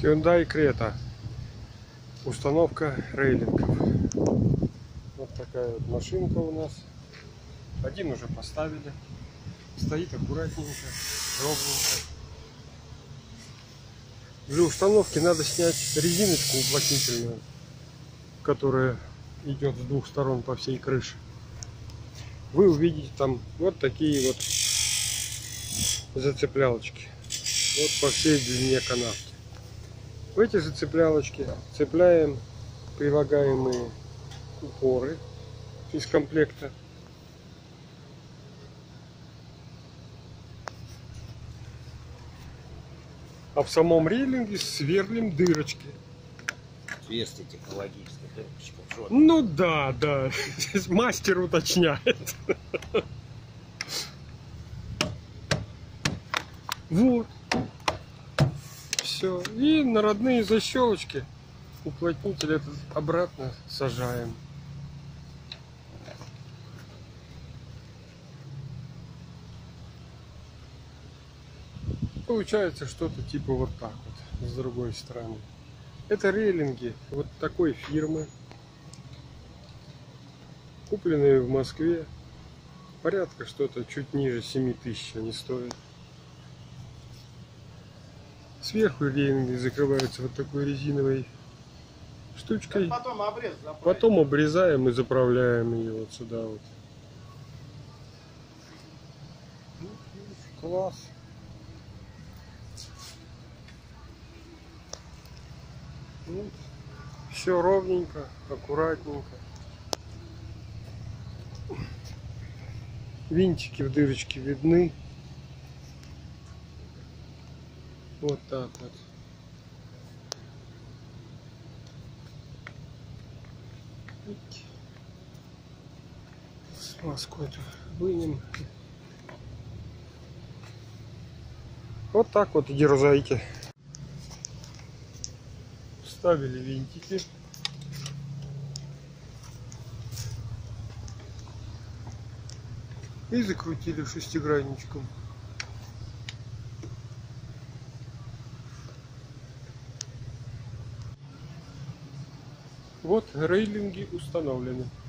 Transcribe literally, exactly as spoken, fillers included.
Hyundai Creta. Установка рейлингов. Вот такая вот машинка у нас. Один уже поставили. Стоит аккуратненько, ровненько. Для установки надо снять резиночку уплотнительную, которая идет с двух сторон по всей крыше. Вы увидите там вот такие вот зацеплялочки. Вот по всей длине канавки. В эти зацеплялочки цепляем прилагаемые упоры из комплекта. А в самом рейлинге сверлим дырочки. Отверстие технологическое, дырочка. Ну да, да. Здесь мастер уточняет. Вот. Все. И на родные защелочки уплотнитель этот обратно сажаем. Получается что-то типа вот так вот, с другой стороны. Это рейлинги вот такой фирмы, купленные в Москве. Порядка что-то чуть ниже семи тысяч они стоят. Сверху рейлинги закрываются вот такой резиновой штучкой. Потом обрез Потом обрезаем и заправляем ее вот сюда вот. Класс. Вот. Все ровненько, аккуратненько. Винтики в дырочке видны. Вот так вот. Смазку эту вынем. Вот так вот и дерзайте. Вставили винтики. И закрутили шестигранничком. Вот рейлинги установлены.